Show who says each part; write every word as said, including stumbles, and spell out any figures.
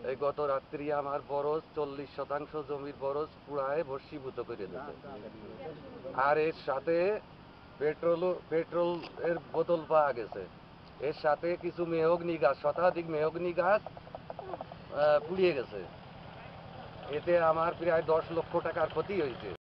Speaker 1: এই গত রাত্রি আমার বরজ চল্লিশ শতাংশ জমির বরজ পুরায় ভস্মীভূত করে দিয়েছে। আর এর সাথে পেট্রোল পেট্রোল এর বোতল পাওয়া গেছে। এর সাথে কিছু মেহগনি গাছ, শতাধিক মেহগনি গাছ পুড়িয়ে গেছে। এতে আমার প্রায় দশ লক্ষ টাকার ক্ষতি হয়েছে।